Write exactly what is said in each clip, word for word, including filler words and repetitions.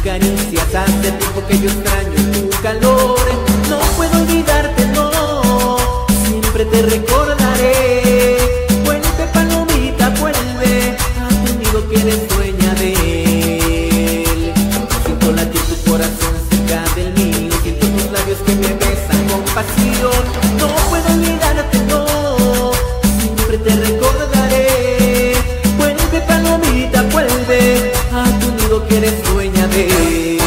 caricias, hace tiempo que yo extraño tu calor. No puedo olvidarte, no, siempre te recordaré. Vuelve palomita, vuelve a tu nido que eres dueña de él. Siento latir tu corazón cerca del mío, siento tus labios que me besan con pasión. No puedo olvidarte, no, siempre te recordaré. Vuelve palomita, vuelve a tu nido que eres dueña de él.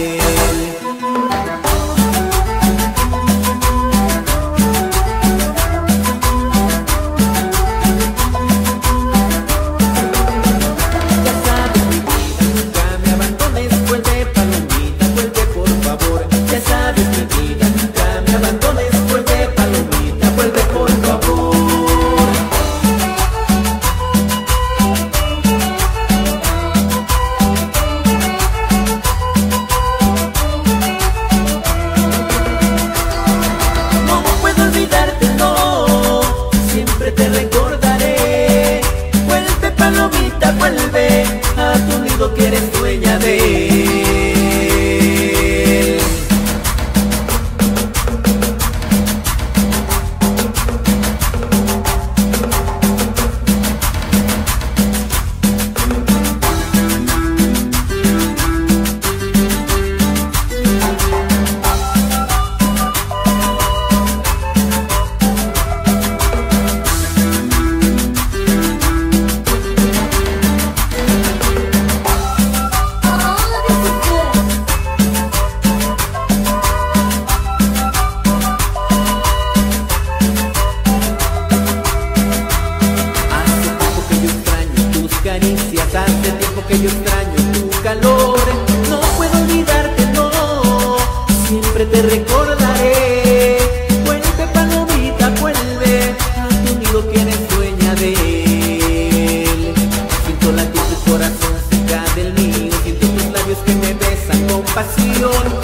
Te recordaré. Vuelve palomita, vuelve a tu nido que eres dueña de él. Hace tiempo que yo extraño tu calor. No puedo olvidarte, no, siempre te recordaré. Vuelve palomita, vuelve a tu nido que eres dueña de él. Siento latir tu corazón cerca del mío, siento tus labios que me besan con pasión.